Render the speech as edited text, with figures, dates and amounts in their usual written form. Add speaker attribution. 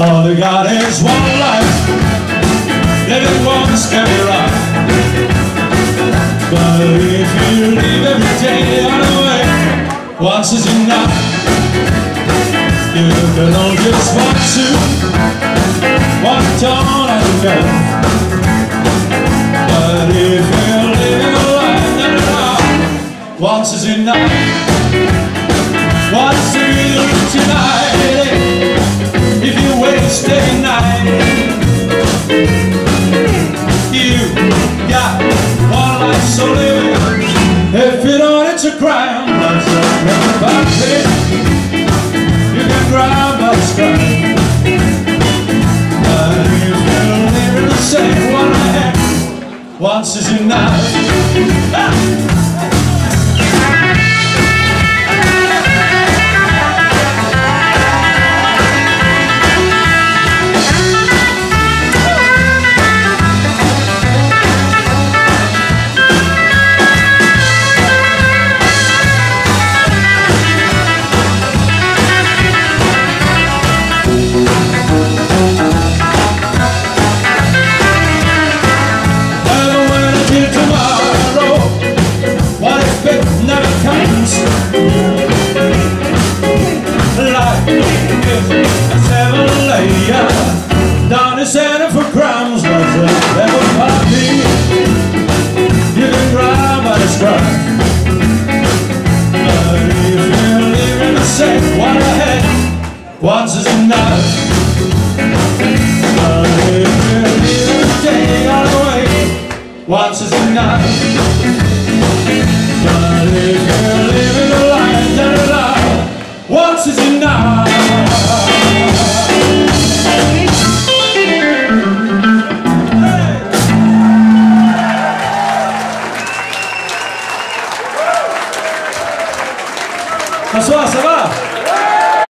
Speaker 1: All they got is one life, living one scary life. But if you leave every day on the way, once is enough. You can know just what to, what don't and enough. But if you're living a life, not enough, once is enough. What's the real tonight? If you waste a night, you got one life so live. If you don't, it's a crime. That's everybody. You can cry, but it's crime. But if you're living the same one night, once is enough. Down the center for crimes, what's that ever party? You can cry, but it's crime. But if you're living the same one ahead, once is enough. But if you're living the day all the way, once is enough. But if you're living the life that you love, once is enough. Bonsoir, ça va?